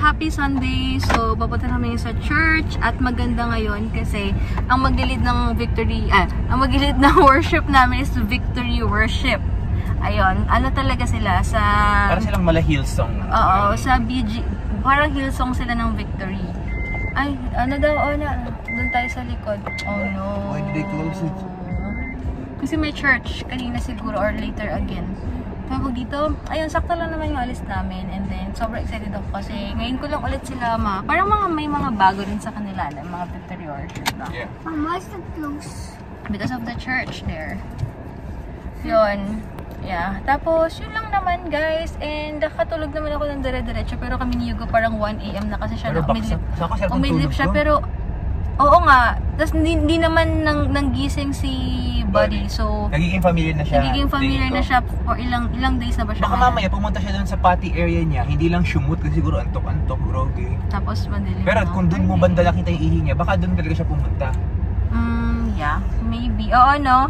happy Sunday. So, papunta kami sa church at maganda ngayon kasi ang maglilid ng worship namin is victory worship. Ayun, ano talaga sila sa... Parang silang mala Hillsong. Oo, sa BG, parang Hillsong sila ng victory. Ay, ano daw, doon tayo sa likod. Oh no. Why did they close it? Kasi may church, kanina siguro or later again. Tawag dito, ayun, sakto lang naman yung alis namin. And then, sobrang excited ako kasi ngayon ko lang ulit sila parang may mga bago rin sa kanila na mga victory worship na. Yeah. Why is it close? Because of the church there. Yun. Yeah. Tapos, yun lang naman guys. And nakatulog naman ako ng dire-diretso. Pero kami ni Hugo parang 1 AM na kasi siya na umidlip siya. Pero, oo nga. Tapos hindi naman nanggising si Buddy. So, nagiging familiar na siya. Nagiging familiar na siya for ilang days na ba siya. Baka mamaya pumunta siya doon sa potty area niya. Hindi lang shumut kasi siguro antok-antok, grogi. Tapos madilim. Pero kung doon mo banda nakita yung ihi niya, baka doon talaga siya pumunta. Yeah. Maybe. Oo, no?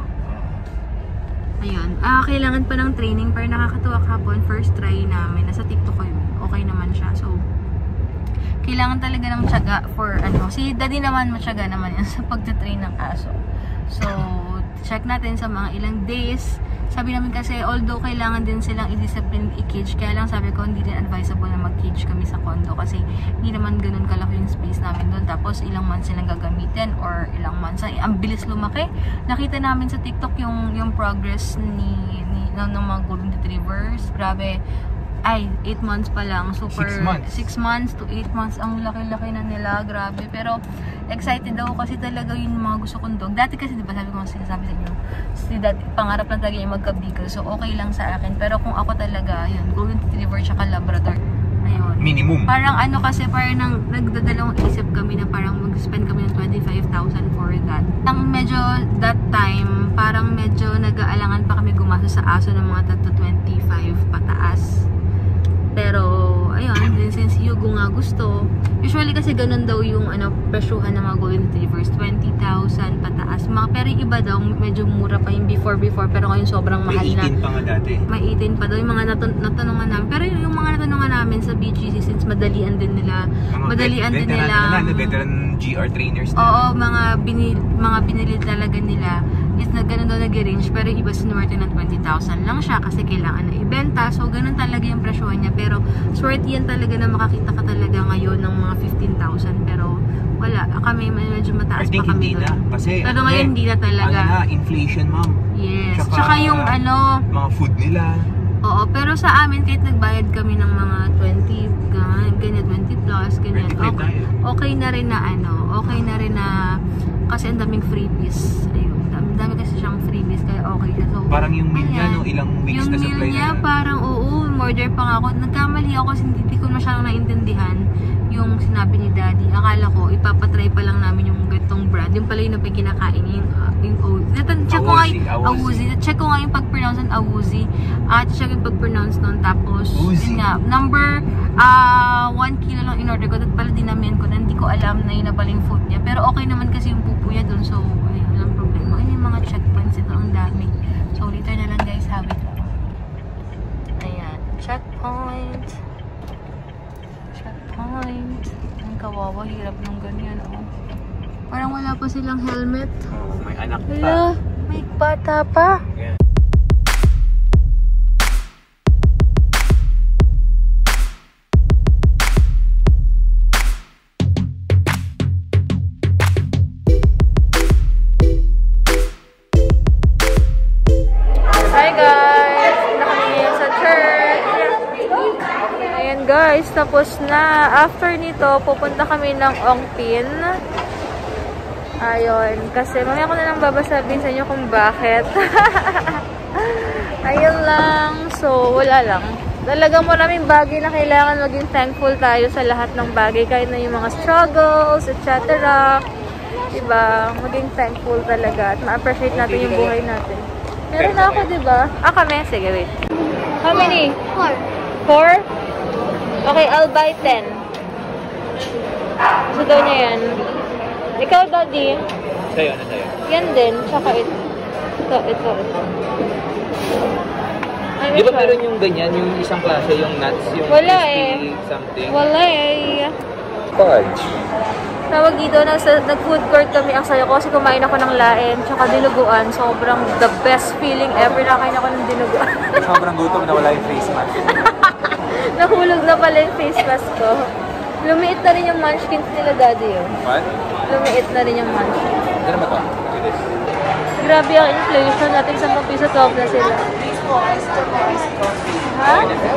Ayun. Kailangan pa ng training pero nakakatuwa kahapon. First try namin. Nasa TikTok ko yun. Okay naman siya. So, kailangan talaga ng tiyaga for si daddy naman matyaga naman yan sa pagtatrain ng aso. So, check natin sa mga ilang days. Sabi namin kasi, although kailangan din silang i-discipline, i-cage, kaya lang sabi ko, hindi din advisable na mag-cage kami sa condo kasi hindi naman ganun kalaki yung space namin doon. Tapos, ilang months silang gagamitin or ilang months. Ang bilis lumaki. Nakita namin sa TikTok yung progress ng mga golden retrievers. Grabe. 8 months pa lang. Super, 6 months. 6 months to 8 months. Ang laki-laki na nila. Grabe. Pero, excited ako kasi talaga yung mga gusto kong dog. Dati kasi, di ba, sabi ko sinasabi sa inyo, pangarap lang talaga yung magka-beagle. So, okay lang sa akin. Pero kung ako talaga, yun, golden retriever tsaka labrador. Ayun. Minimum. Parang kasi, parang nagdadalawang isip kami na parang mag-spend kami ng 25,000 for that. Medyo, that time, parang medyo nag-aalangan pa kami gumasa sa aso ng mga 25 pataas. Pero, ayun, since Hugo nga gusto, usually kasi ganun daw yung presyuhan ng mga golden retrievers, 20,000 pataas. Pero yung iba daw, medyo mura pa yung before, pero ngayon sobrang mahal na. May 18 pa nga dati. May 18 pa daw yung mga natanungan namin. Pero yung mga natanungan namin sa BGC, since madalian din nila. Veteran GR trainers na. Oo, mga binili talaga nila. Is na ganun daw nag-range, pero iba sinuwerte ng 20,000 lang siya kasi kailangan na ibenta. So, ganun talaga yung presyohan niya. Pero, swerte yan talaga na makakita ka talaga ngayon ng mga 15,000. Pero, wala. Kami, medyo mataas pa kami doon. Pero ngayon, hindi na talaga. Inflation, ma'am. Yes. Tsaka yung mga food nila. Oo, pero sa amin, kahit nagbayad kami ng mga 20, ganyan, 20 plus, ganyan. Okay na rin na kasi ang daming freebies. Ayun. Dami kasi siyang freebies kaya okay siya. So, parang yung meal niya, ilang weeks na supply na. Yung meal niya, parang order pa nga ako. Nagkamali ako kasi hindi ko masyadong naintindihan yung sinabi ni Daddy. Akala ko, ipapatry pa lang namin yung gantong brand. Yung pala yung kinakain niya, yung check ko nga yung pag-pronounce ng Awuzi. Check yung pag-pronounce nun. Tapos, yun nga, number 1 kilo lang in-order ko. At pala dinamihan ko na hindi ko alam na yun na pala yung food niya. Pero okay naman kasi yung pupo niya dun. So, ayun, walang problema. Ayun yung mga checkpoints ito. Ang dami. So, later na lang guys. Habit lang. Ayan. Checkpoint. Ang kawawa. Hirap ng ganyan. Parang wala pa silang helmet. May anak pa. Hala, may bata pa. Yeah. Hi guys! Punta kami ngayon sa church. Ayan guys, tapos na. After nito, pupunta kami ng Ongpin. Ayun, kasi mamaya ko na lang babasabihin sa inyo kung bakit. Ayun lang. So, wala lang. Talagang maraming bagay na kailangan maging thankful tayo sa lahat ng bagay. Kahit na yung mga struggles, etc. Diba? Maging thankful talaga. At ma-appreciate natin yung buhay natin. Meron na ako, diba? Kami. Sige, wait. How many? 4? Okay, I'll buy 10. So, daw niya yan. Ikaw, Daddy? Sa'yo, sa'yo? Yan din. Tsaka ito. Ito. Di ba meron yung ganyan, yung isang klase, yung nuts, yung Wala crispy something? Wala eh. Fudge. Tawag dito, nag-food court kami. Ang saya ko kasi kumain ako ng laem tsaka dinuguan. Sobrang the best feeling ever na kain ako ng dinuguan. Sobrang gutom na wala yung face mask. Nahulog na pala yung face mask ko. Lumiit na rin yung munchkins nila, daddy, oh. What? Lumiit na rin yung munchkins. Ano ba ito? This. Grabe ang inflation natin, 10 piso 12 na sila. Ha?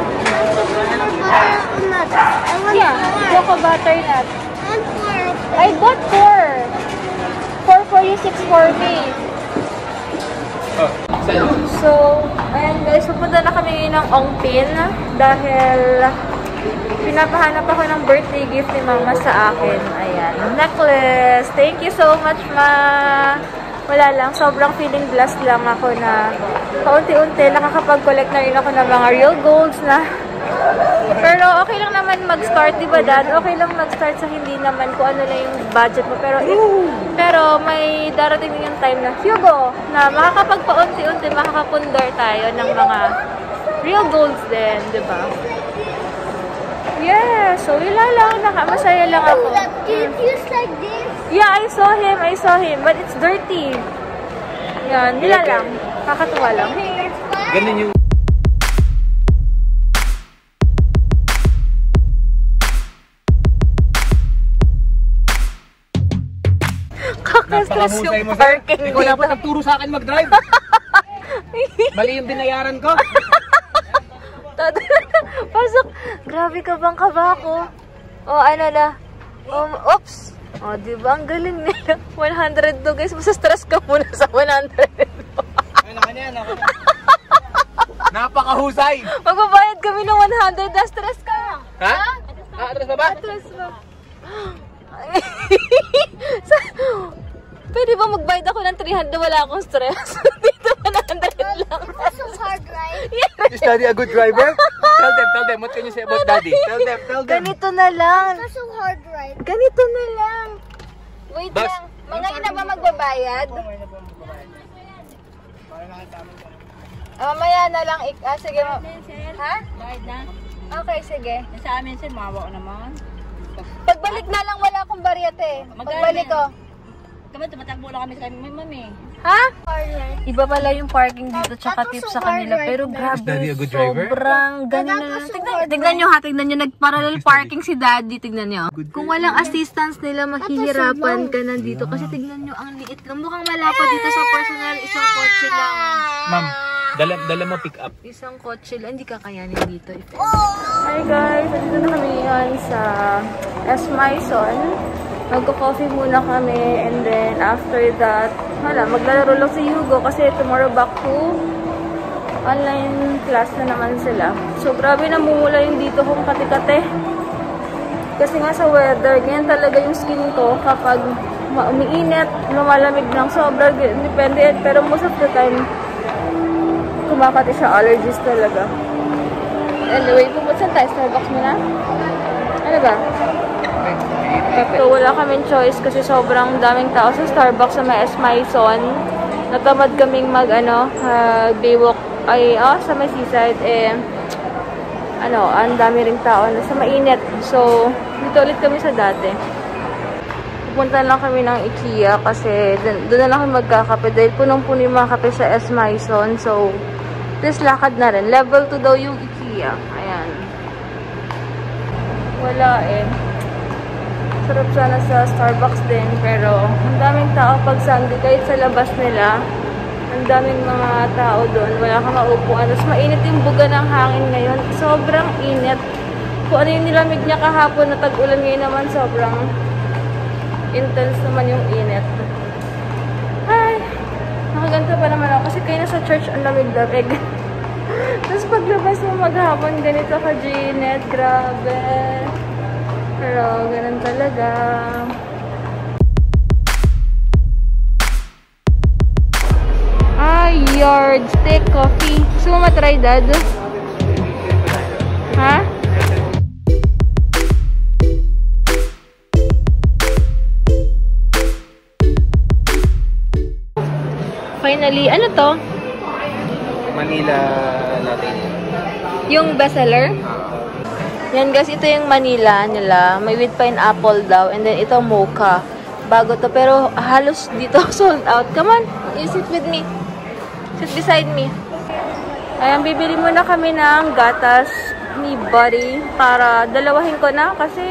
Yeah, Choco butternut. I bought 4. 4 for you, 6 for me. Oh, So, ayan guys, pupunta na kami ngayon ng Ongpin dahil pinapahanap ako ng birthday gift ni Mama sa akin. Ayan, necklace. Thank you so much, Ma. Wala lang, sobrang feeling blessed lang ako na kaunti-unti nakakapag-collect na rin ako ng mga real golds na. Pero okay lang naman mag-start, di ba, Dad? Okay lang mag-start sa hindi naman kung ano lang yung budget mo. Pero may darating din yung time na, Hugo, na makakapagpaunti-unti, makakapundar tayo ng mga real golds din, di ba? Yeah, so wala lang, masaya lang ako. Did you like this? Yeah, I saw him, but it's dirty. Yan, wala lang. Kakatuwa lang. ganun yung... Kakastress yung parking Ikaw dito. dapat nagturo sa akin mag-drive. Mali yung binayaran ko. Pasok. Grabe ka bang kaba ako? O, ano na? Oops. O, diba? Ang galing nila. 100 to, guys. Masa-stress ka muna sa 100. Ay, naman yan. Napakahusay. Magbabayad kami ng 100. Na-stress ka. Ha? Atras ba ba? Stress mo. Pwede ba magbayad ako ng 300 wala akong stress? Dito 100 lang. That's so hard, right? Is Daddy a good driver? Tell them. What can you say about Daddy? Tell them. Ganito na lang. That's so hard, right? Ganito na lang. Wait Bas. lang. Mga ina ba magbabayad? Mamaya na lang. Sige. Ha? Bayad na. Okay, sige. Sa amin, sir, mawa ko naman. Pagbalik na lang wala akong baryate. Pagbalik ko. Kami, tumatakbo lang kami sa kami, mami. Ha? Hard, right? Iba pala yung parking dito tsaka tips sa kanila. Pero Is grabe, Daddy a good driver? sobrang ganun na lang. Tignan nyo ha, tignan nyo. Nag-parallel parking si Daddy. Tignan nyo. Kung walang assistance nila, mahihirapan ka na dito. Kasi tignan nyo, ang liit lang. Mukhang malapad dito sa personal. Isang kotse lang. Ma'am, dala mo pick up. Isang kotse lang. Hindi kakayanin dito. Hi guys! Nandito na kami ngayon sa S. Maison. Magko-coffee muna kami and then after that, maglalaro lang si Hugo kasi tomorrow back to online class na naman sila. So grabe namumula yung dito kong kati-kate. Kasi nga sa weather, ganyan talaga yung skin ko kapag umiinit, lumalamig ng sobra, depende. Pero most of the time, kumakati siya, allergies talaga. Anyway, pupunta tayo. Starbucks muna. Ano ba? So, wala kaming choice kasi sobrang daming tao sa Starbucks sa may S. Maison. Natamad kaming baywalk sa may seaside. Ang dami ring tao na sa mainit. So, dito ulit kami sa dati. Pupunta lang kami ng IKEA kasi doon na lang kami magkakape dahil punong-puno yung mga kape sa S. Maison. So, this lakad na rin. Level 2 daw yung IKEA. Ayan. Wala eh. Sarap sana sa Starbucks din, pero ang daming tao pag Sunday, kahit sa labas nila, ang daming mga tao doon, wala kang maupuan. Tapos mainit yung buga ng hangin ngayon, sobrang init. Kung ano yung nilamig niya kahapon na tag-ulan ngayon naman, sobrang intense naman yung init. Ay, nakaganto pa naman ako kasi kayo na sa church ang lamig-lamig. Tapos paglabas mo maghapon, ganito ka, Jeanette, grabe. Pero, ganun talaga. Yardstick coffee. Gusto mo matry, Dad? Ha? Finally, ano to? Manila latte. Yung bestseller? Yan guys, ito yung Manila nila. May with pineapple daw. And then ito mocha. Bago to. Pero halos dito sold out. Come on, you sit with me. Sit beside me. Ayan, bibili muna kami ng gatas ni Buddy. Para dalawahin ko na kasi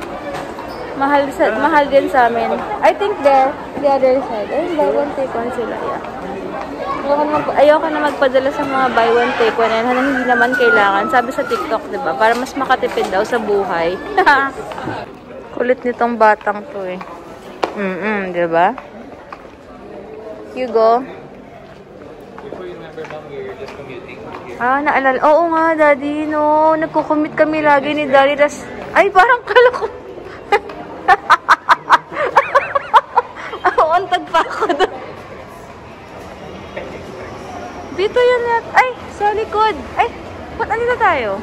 mahal din sa amin. I think there, the other side. Ayun, buy one take one sila. Yeah. Ayoko na magpadala sa mga buy one take one na hindi naman kailangan. Sabi sa TikTok, 'di ba? Para mas makatipid daw sa buhay. Kulit nitong batang 'to eh. 'Di ba? You go. Before you remember, Mom, we were just commuting. Naalala. Oo nga, Daddy. No, nagko-commute kami lagi ni Daddy. Ay, parang kala ko. Untag pa ako doon. Dito yun yan. Ay, sa likod. Ay, ba't andito tayo?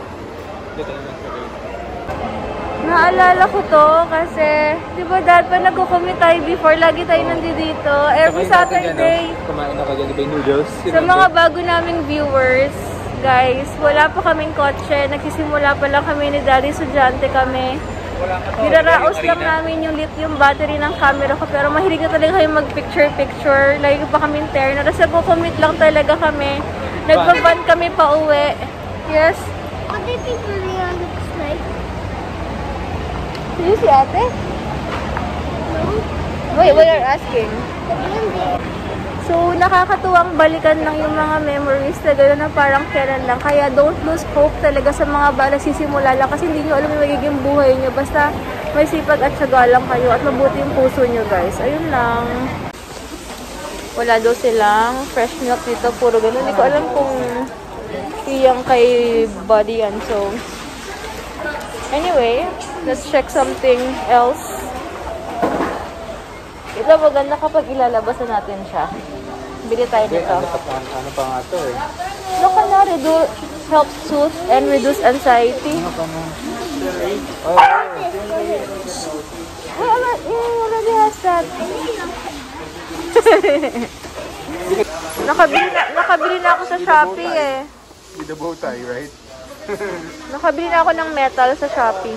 Naalala ko to kasi, di ba dad, pa nagko-commute tayo before, lagi tayo nandito. Every Saturday. Kumain ako dyan, iba noodles. Sa mga bago naming viewers, guys, wala pa kaming kotse. Nagsisimula pa lang kami ni Daddy, estudyante kami. Niraraos lang namin yung lithium battery ng camera ko, pero mahilig na talaga kayo mag-picture-picture. Lagi pa kaming terno. Tapos nagko-commute lang talaga kami. Nagbaban kami pa uwi. Yes? What do you think Maria looks like? Do you see ate? No? Wait, what are you asking? The blondie. So, nakakatuwang balikan lang yung mga memories na gano'n na parang kailan lang. Kaya don't lose hope talaga sa mga nagsisimula lang kasi hindi nyo alam yung magiging buhay nyo. Basta may sipag at syaga lang kayo at mabuti yung puso nyo, guys. Ayun lang. Wala daw silang fresh milk dito. Puro gano'n. Hindi ko alam kung iyang kay Buddy yan. So, anyway, let's check something else. Ito maganda kapag ilalabasan natin siya. Bili tayo nito. Ano pa nga ito eh? No, kanari, help soothe and reduce anxiety. Ano pa nga? Well, it already has that. Nakabili na ako sa Shopee eh. With the bow tie, right? Nakabili na ako ng metal sa Shopee.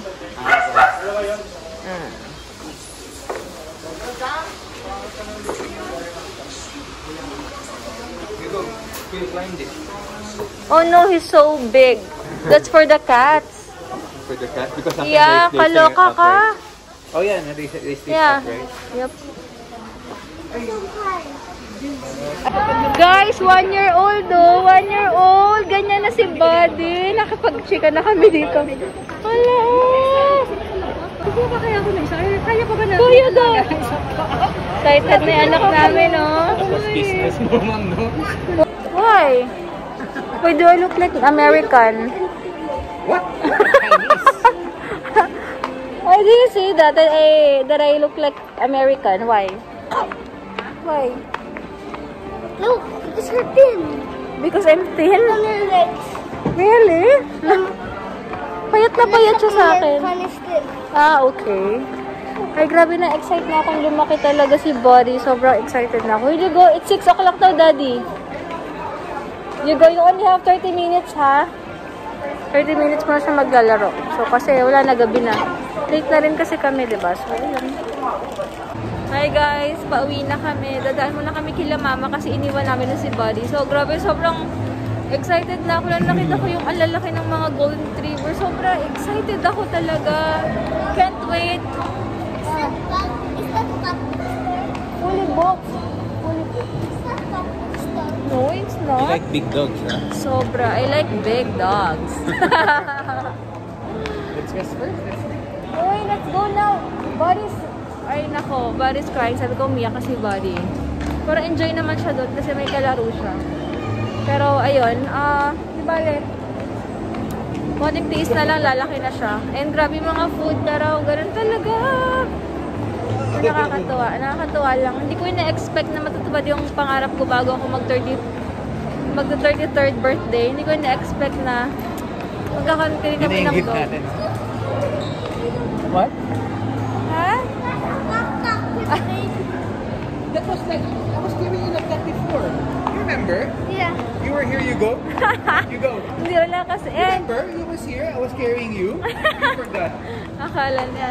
Oh no, he's so big. That's for the cats. For the cat? Because sometimes Yeah, they stand kaloka up, ka. right? Oh yeah, they stay Yeah. up, right? Yep. Guys, 1 year old oh. 1 year old. Ganyan na si Buddy. Nakapag-chika na kami dito. Hala. Kaya pa kaya ako na isa? Kaya pa ba na? Kuya daw. Excited na yung anak namin, oh. Tapos business mo, Ma'am, no? Why? Why do I look like American? What? Why do you say that? That I look like American? Why? Why? Look, it's her thin. Because I'm thin? On her legs. Really? Payat na payat siya sa akin. Kind of stiff. Okay. Ay, grabe na. Excited na akong lumaki talaga si Buddy. Sobrang excited na ako. Here you go. It's 6 o'clock now, Daddy. You go. You only have 30 minutes, ha? 30 minutes mo na siya maglalaro. So, kasi wala na, gabi na. Late na rin kasi kami, diba? So, ayun. Hi guys, pauwi na kami. Dadaan muna kami kila mama kasi iniwan namin na si Buddy. So, grabe, sobrang excited na ako. Nakita ko yung alalaki ng mga golden retriever. Sobrang excited ako talaga. Can't wait. Is that pup store? Fully booked. Fully booked. Is that pup store? No, it's You not. like big dogs, huh? Sobra. I like big dogs. Let's guess first. Uy, let's go now. Buddy's... Ay, nako. Buddy's crying. Sabi ko, umiyak kasi Buddy. Pero enjoy naman siya doon kasi may kalaro siya. Pero, ayun. Di bale. Konting tiis na lang, lalaki na siya. And grabe mga food pero ganun talaga. Nakakatuwa. Nakakatuwa lang. Hindi ko na-expect na matutupad yung pangarap ko bago ako mag-33rd birthday. Hindi ko na-expect na magkakaroon kami ng dog. What? Ha? That was like, I was giving you like that before. remember? Yeah. You were here, you go. You go. Hindi wala kasi. Remember? You was here, I was carrying you. You forgot. Akala niya.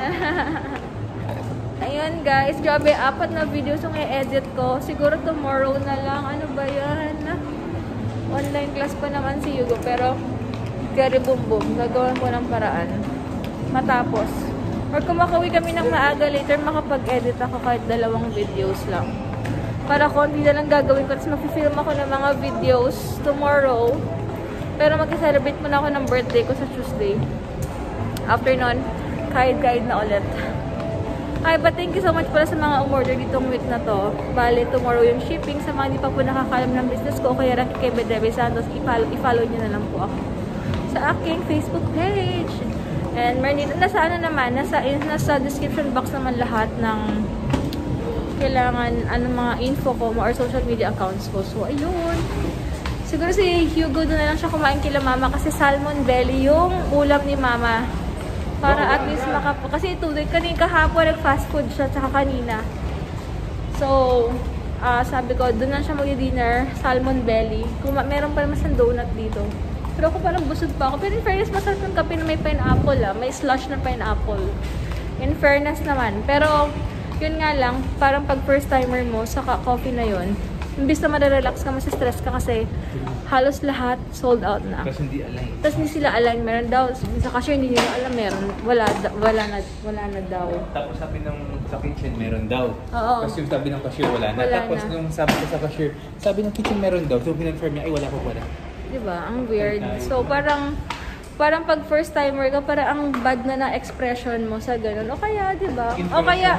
Ayun guys, grabe, 4 na videos yung i-edit ko. Siguro tomorrow na lang. Ano ba yan? Online class pa naman si Hugo. Pero, very boom boom. Gagawin ko ng paraan. Matapos. Or kung makauwi kami ng maaga later, makapag-edit ako kahit 2 videos lang. Para konti na lang gagawin ko. Tapos mag-film ako ng mga videos tomorrow. Pero mag-celebrate muna ako ng birthday ko sa Tuesday. After nun, kahit na ulit. Ay, but thank you so much pala sa mga umorder ditong week na to. Bale, tomorrow yung shipping. Sa mga hindi pa po nakakalam ng business ko, kaya rin kay Bedrebe Santos, i-follow nyo na lang po ako sa aking Facebook page. And nasa ano naman, nasa description box naman lahat ng kailangan, mga info ko or social media accounts ko. So, ayun. Siguro si Hugo doon na lang siya kumain kila mama kasi salmon belly yung ulam ni mama. Para at least kasi kahapon nag-fast food siya tsaka kanina. So, sabi ko, doon lang siya mag-dinner, salmon belly. Meron pa naman siyang donut dito. Pero ako parang busog pa ako. Pero in fairness, masarap ng kape na may pineapple May slush na pineapple. In fairness naman. Pero, yun nga lang, parang pag first timer mo sa coffee na yun, imbis na ma-relax ka, stress ka kasi halos lahat sold out na. Tapos hindi align. Tapos hindi sila align. Meron daw, sa cashier hindi nila alam meron. Wala na daw. Tapos sabi sa kitchen, meron daw. Oo. Tapos yung sabi ng cashier, wala na. Wala Tapos na. nung sabi ko sa cashier, sabi ng kitchen, meron daw. So, pinonfirm niya, ay wala po pala. Diba? Ang weird. So, parang pag first timer ka, parang ang bad na expression mo sa ganun. O kaya, diba? O kaya,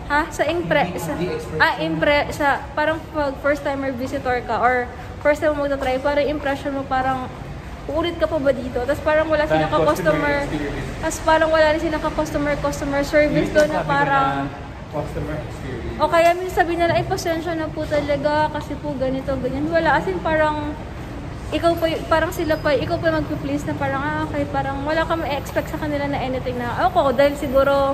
parang pag first timer visitor ka or first time mo magta-try, parang impression mo parang uulit ka pa ba dito? Tapos parang wala silang ka-customer. Tapos parang wala rin silang ka-customer service doon na parang customer experience. o kaya minsan sabi nila, ay pasensya na po talaga kasi po ganito, ganyan. Wala, as in parang ikaw pa magpi-please na parang okay, parang wala ka ma-expect sa kanila na anything na ako dahil siguro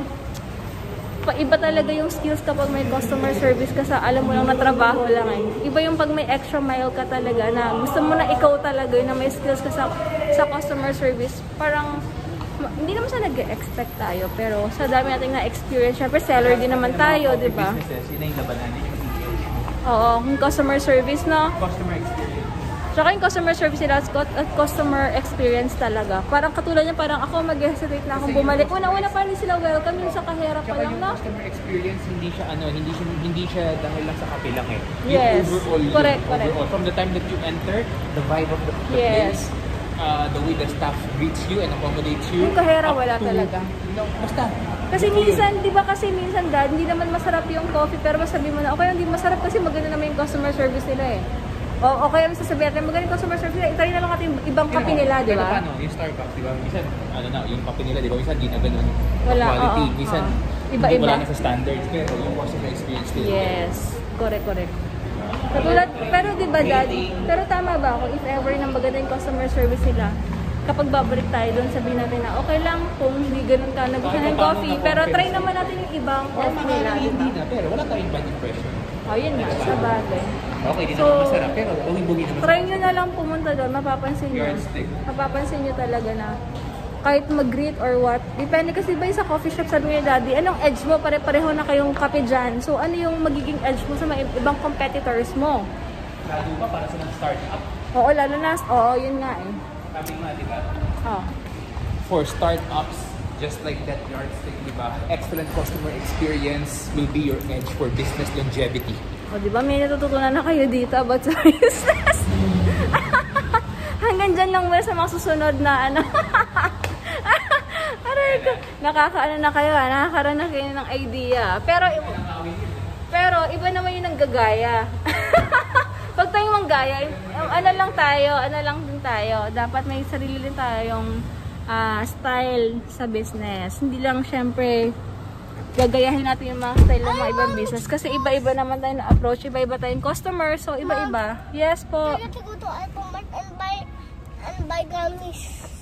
iba talaga yung skills kapag may customer service ka sa alam mo lang na trabaho lang Iba yung pag may extra mile ka talaga na gusto mo na ikaw talaga na may skills ka sa customer service. Parang hindi naman sa nag-expect tayo pero sa dami nating na-experience, syempre seller din naman tayo, di ba? Yun yung labanan niya yung Oo, yung customer service, no? customer experience. Tsaka yung customer service nila at customer experience talaga. Parang katulad niya, parang ako mag-hesitate na akong bumalik. Una-una pa rin sila welcome yung sa kahera pa lang, no? Customer experience, hindi siya dahil lang sa kape lang Yes. Overall, Correct. from the time that you enter, the vibe of the Yes. place, the way the staff greets you and accommodates you. Yung kahera up wala to, talaga. Basta. Kasi minsan, di ba minsan dad, hindi naman masarap yung coffee pero masabi mo na, okay, hindi masarap kasi maganda naman yung customer service nila O kaya sasabihin natin, magaling customer service nila, itry na lang natin yung ibang kape nila, di ba? Paano? Yung Starbucks, di ba? Minsan, yung kape nila, di ba? Minsan, di na ganun Wala, quality. oo, Minsan, iba-iba. wala na sa standards. Pero yung customer experience nila. Yes. Correct. Katulad, pero di ba dad, pero tama ba ako, if ever na maganda yung customer service nila, kapag babalik tayo doon, sabihin natin na okay lang kung hindi ganun ka nagustuhan ng coffee, pero try naman natin yung ibang coffee nila, di ba? Hindi na, pero wala tayong bad impression. Yun nga, sa bagay. Okay, di So, naman masarap, pero bugi-bugi naman. Try nyo na lang pumunta doon, mapapansin nyo. Yardstick. Mapapansin nyo talaga na kahit mag-greet or what. Depende kasi ba sa coffee shop, sabi nga daddy, anong edge mo? Pare-pareho na kayong kape dyan. So, ano yung magiging edge mo sa mga ibang competitors mo? Lalo pa para sa startup. Oo, lalo na. Oo, yun nga Sabi nga, di ba? Oh. For startups, just like that yardstick, di ba? Excellent customer experience will be your edge for business longevity. O, di ba? May natututunan na kayo dito about sa business. Hanggang dyan lang muna sa mga susunod na Aray ko. Nakakaano na kayo, nakakaroon na kayo ng idea. Pero iba naman yung nanggagaya. Pag tayong manggaya, ano lang din tayo. Dapat may sarili din tayong style sa business. Hindi lang syempre gagayahin natin yung mga style ng mga ibang business. Kasi iba-iba naman tayo na approach. Iba-iba tayong customer. So, iba-iba. Yes po. I have to go to Alphamart and buy gummies.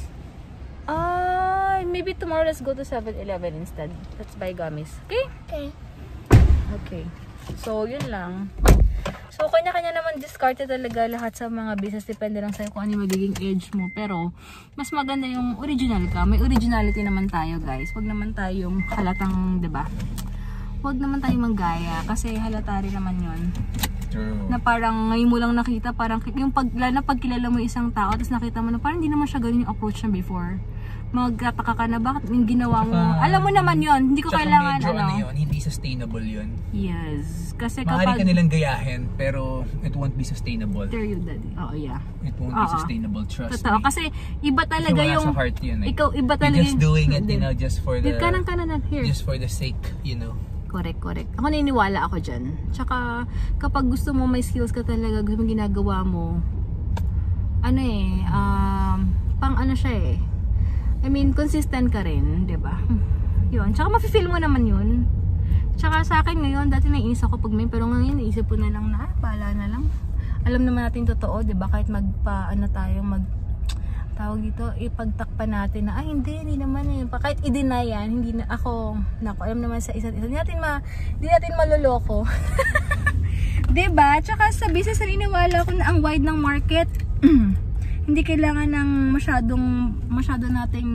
Maybe tomorrow let's go to 7-Eleven instead. Let's buy gummies. Okay? Okay. Okay. So, yun lang. So, kanya-kanya naman discarded talaga lahat sa mga business. Depende lang sa'yo kung ano yung magiging edge mo. Pero, mas maganda yung original ka. May originality naman tayo, guys. Huwag naman tayong halatang, diba? Huwag naman tayong manggaya. Kasi halata rin naman yun. True. Na parang ngayon mo lang nakita, parang yung pagkilala mo isang tao, tapos nakita mo na parang hindi naman siya ganun yung approach niya before. Magtataka ka na, bakit yung ginawa mo? Alam mo naman yun, hindi ko kailangan, medyo yun, hindi sustainable yun. Yes. Kasi Maaari kapag... ka nilang gayahin, pero it won't be sustainable. There you, daddy. Oo, yeah. It won't be sustainable, trust Totoo. me. Kasi iba talaga Wala yung... sa heart yun eh. Ikaw, iba talaga You're just doing it, you know, just for the... Here. Just for the sake, you know. Correct. Ako naniniwala ako dyan. Tsaka, kapag gusto mo may skills ka talaga, gusto mo ginagawa mo, ano eh, pang ano siya eh. I mean, consistent ka rin, diba? Yun. Tsaka mafe-feel mo naman yun. Tsaka sa akin ngayon, dati naiinis ako pag may, pero ngayon naisip ko na lang na, bahala na lang. Alam naman natin totoo, diba? Kahit tawag dito, ipagtakpan natin na, hindi naman eh. Kahit i-deny yan, hindi na ako, alam naman sa isa't isa. Hindi natin maloloko. Diba? Tsaka sa business, naniniwala ko na ang wide ng market, hindi kailangan ng masyado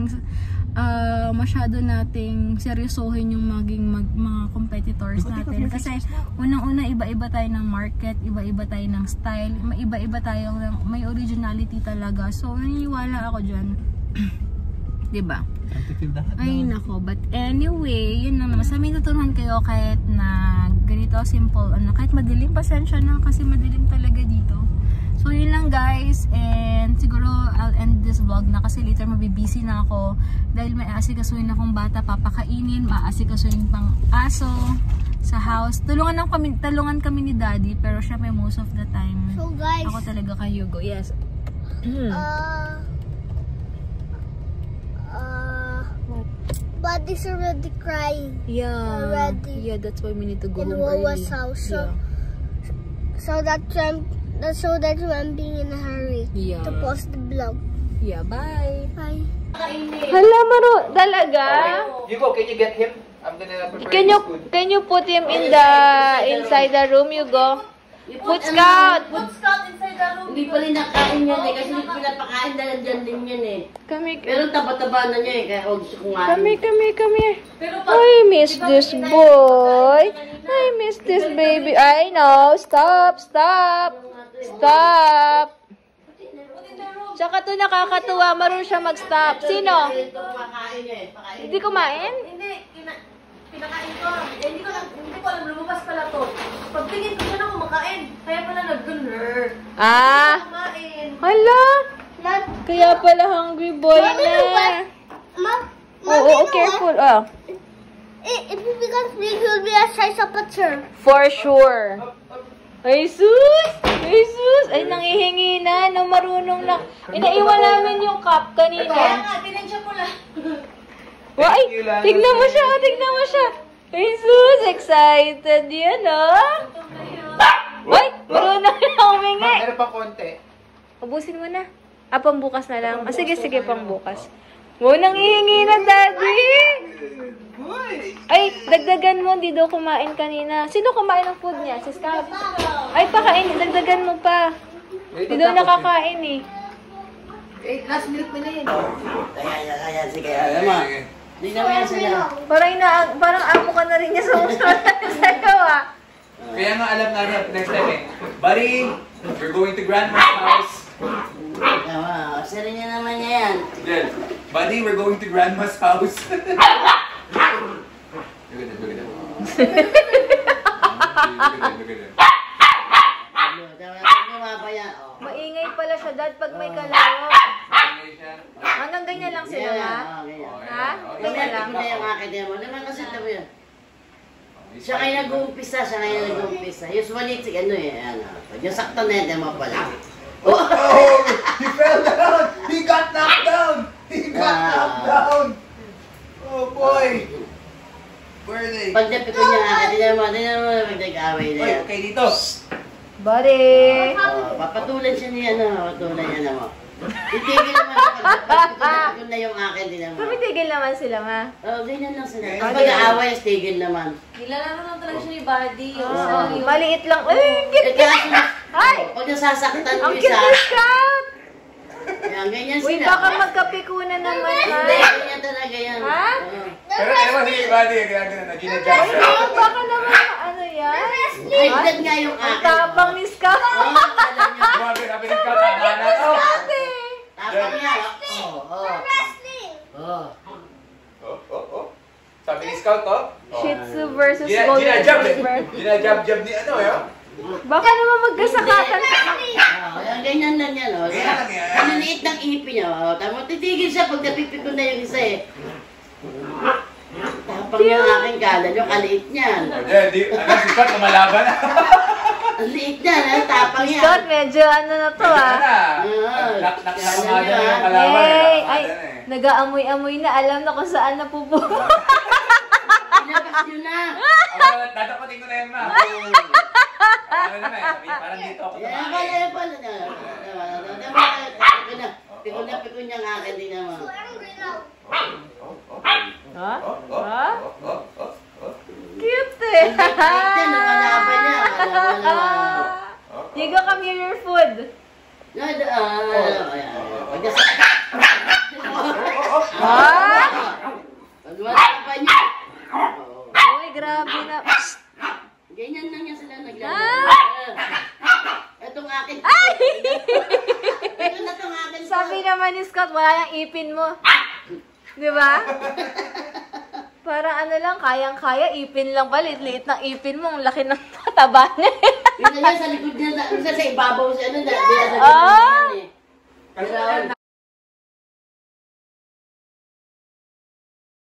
nating seryosohin yung mga competitors natin. Kasi unang-una, iba-iba tayo ng market, iba-iba tayo ng style, iba-iba tayo, may originality talaga. So, naniniwala ako dyan. Diba? Ay, nako. But anyway, yun lang naman. Sa amin tuturuan kayo kahit na ganito, simple, kahit madilim, pasensya na kasi madilim talaga dito. So, yun lang guys, and siguro I'll end this vlog na kasi later mabibisi na ako dahil may aasikasuhin akong bata, papakainin, maasikasuhin pang aso sa house. Tulungan kami ni Daddy, pero siya may most of the time. So guys, ako talaga kay Hugo. Yes. Buddy's already crying. Yeah. Already. Yeah, that's why we need to go In home early. Wawa's house. Yeah. So that's why I'm being in a hurry to post the vlog. Yeah, bye. Bye. Hala, Maro, talaga? Hugo, can you get him? I'm gonna prepare his food. Can you put him inside the room, Hugo? Put Scout! Put Scout inside the room. Hindi pa rin nakain yan eh. Kasi hindi pinapakain dahil dyan din yan eh. Pero taba-taba na niya eh. Kaya huwag siya kumain. Come here. I miss this boy. I miss this baby. I know. Stop. Tsaka to nakakatuwa. Marunong siya mag-stop. Sino? Kumakain niya eh. Hindi kumain? Hindi. Pinakain ko. Hindi ko alam. Lumabas pala to. Pagtingin ko siya na kumakain. Kaya pala nag-gunner. Kumain. Hala. Kaya pala hungry boy na. Oo, careful. If he becomes big, he'll be a size of a chair. For sure. Jesus! Ay, nangihingi na. Marunong na. Inaiwan namin yung cup kanina. Kaya nga, tinensya ko lang. Ay, tignan mo siya. Jesus, excited yan, Ay, marunong na humingi. Meron pang konti. Ubusin mo na. Pambukas na lang. Sige, pambukas. Nangihingi na, Daddy. Ay, dagdagan mo. Hindi daw kumain kanina. Sino kumain ng food niya? Si Scott? Ay, pakain. Dagdagan mo pa. Hindi daw nakakain eh. Last milk mo na yun. Ayan, sige. Alam mo. Tingnan mo yan sila. Parang amo ka na rin niya sa usunod sa'yo, Kaya nga alam namin next time eh. Buddy, we're going to Grandma's house. Tama, sila niya naman yan. Then, buddy, we're going to Grandma's house. Look at that. Maingay pala siya, Dad, pag may kalaro. Hanggang ganyan lang sila, ha? Ha? Ganyan lang. Tingnan yung akin mo. Naman kasi ito yun. Siya kayo nag-uumpisa. Usually, yung sakto na yun mo pala. Oh! He fell down! He got knocked down! Oh boy! Where are they? Pag napiko niya akin, tingnan mo nag-away na yan. Okay, dito! Buddy! Papatulan siya niya, papatulan niya na mo. Itigil naman sa Pagpipikon na yung akin din naman. Pero tigil naman sila, ma. Oh, ganyan lang sila. Ganyan. Pag nag-aaway, tigil naman. Nilalaro lang talaga siya ni Buddy. Yung Oh, isa yung... maliit lang. Ay, ang Eh, cute! kaya Ay! pag nasasaktan Ang yung cute isa, ni Scout! yan, ganyan Uy, sila. baka magkapikunan naman, ha? Hindi, ganyan talaga yan. Ha? Oo. Pero ewan si Buddy, ginagano na, ginajump siya. Ay, baka naman, ano yan? Ay, edad nga yung Ang akin. tapang ni Scout! Oo, alam niyo. Grabe, sabi ng Scout, tama na to. Ate! Tapang niya. Oo. Oo. Oh. Sabi ni Scout, oh. Shih Tzu versus Golden Ginajab, Retriever. ginajab ni ano, yun. Baka naman magkasakatan. Ayan, ganyan lang yan. Oh. Ganyan lang yan. Ang liliit ng ipin niya. Oh. Tama, titigil siya pag napipikon na yung isa eh. Tapang yung aking kala nyo, kaliit niyan. Di, ano, si Scout, lumalaban na. Ang liit niyan, eh. Tapang yan. Scott, medyo ano na to, Ano ah. na? Oo. Nakamada na yung Yan, kalaban. Yay! Ay, Nakamada na eh. nag-aamoy-amoy na. Alam na kung saan napupunta. Ilabas nyo na. Ako, tatapatin ko na yan, ma. Ano na eh, parang dito ako Yan, tumakin. pala niya. Pikon niya ang akin din naman. Ha? Oh. Cute eh. Yan, lumalaban niya. Alam mo naman. Diego, come here your food. Pag nasa... Ha? Pag lumalaban niya. Uy, grabe na. Ganyan lang yan sila Ah! naglalaro. Itong akin. Ito na itong akin. Sabi naman ni Scott, wala yung ipin mo. Di ba? Parang ano lang, kayang-kaya, ipin lang pala. Liit ng ipin mo, ang laki ng taba niya. Minsan yan sa likod niya, minsan sa ibabaw siya, ano na, Ah! Pero